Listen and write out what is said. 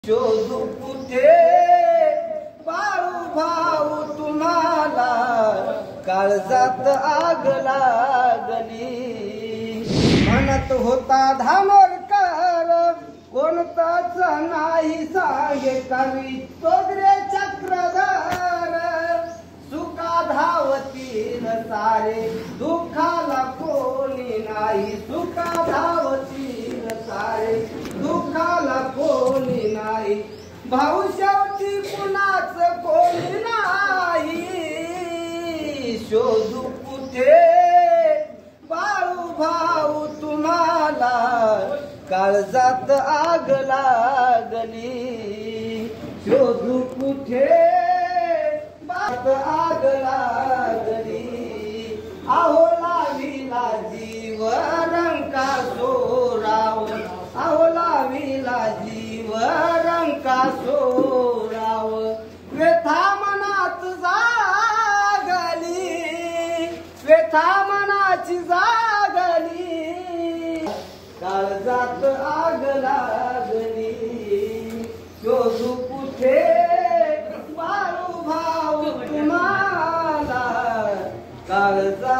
शोधू कुठे बाळू भाऊ तुम्हाला, काळजात आग लागली. म्हणत होता धामोरकर कोणताच नाही सांगे कवी, तोगरे चक्रधर सुका धावतील सारे, दुःखाला कोणी नाही. सुका धावतील सारे, दुःखाला कोणी नाही. भाऊ शेवटी कुणाच कोणी नाही. शोधू कुठे बाळू भाऊ तुम्हाला, काळजात आग लागली. शोधू कुठे आग लागली. अहो लाविला जीव रंका सोराव, अहो लाविला जीव रंका सोराव. व्यथा मनात जागली, व्यथा मनाची जागली, काळजात आग लागली. शोधू कुठे बाळू भाऊ तुम्हाला, काळजात